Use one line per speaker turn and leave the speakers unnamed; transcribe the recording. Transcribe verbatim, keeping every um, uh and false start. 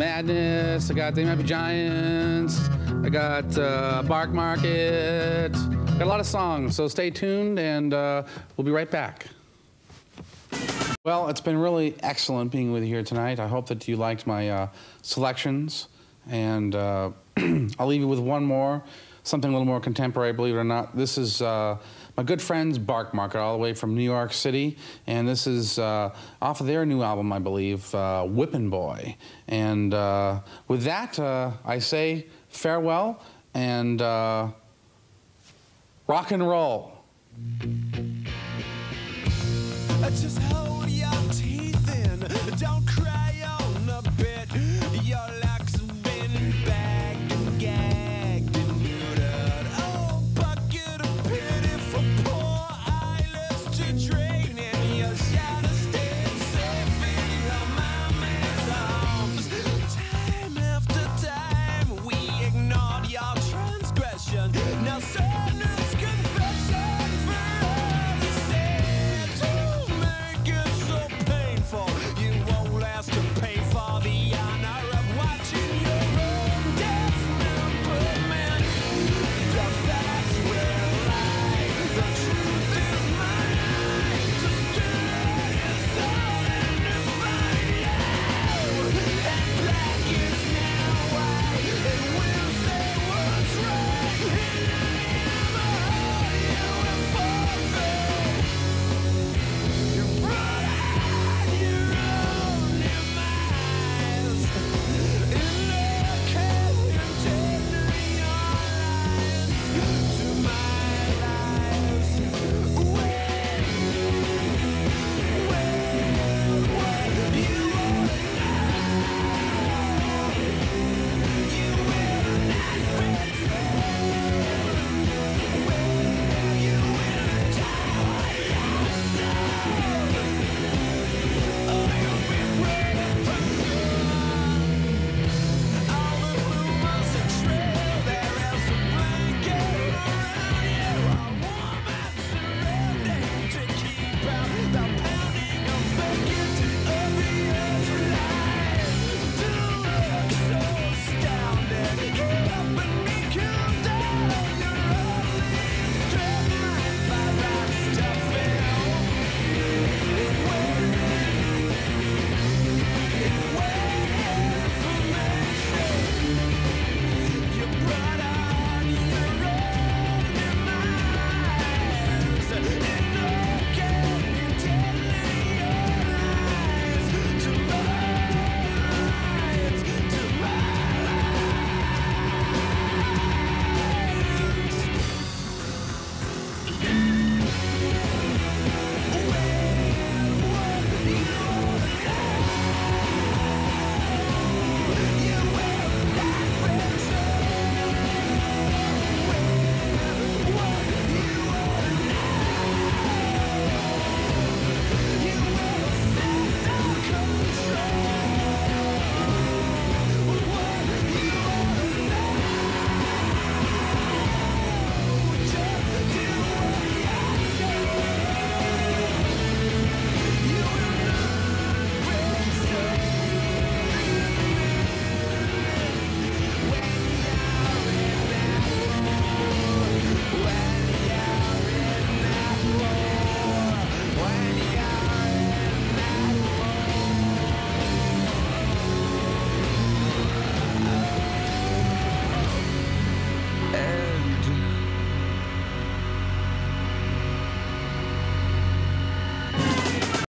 Madness, I got They Might Be Giants, I got uh, Barkmarket, got a lot of songs, so stay tuned and uh, we'll be right back. Well, it's been really excellent being with you here tonight. I hope that you liked my uh, selections, and uh, I'll leave you with one more, something a little more contemporary, believe it or not. This is uh, my good friends Barkmarket, all the way from New York City, and this is uh, off of their new album, I believe, uh, Whippin' Boy. And uh, with that, uh, I say farewell and uh, rock and roll.
Just hold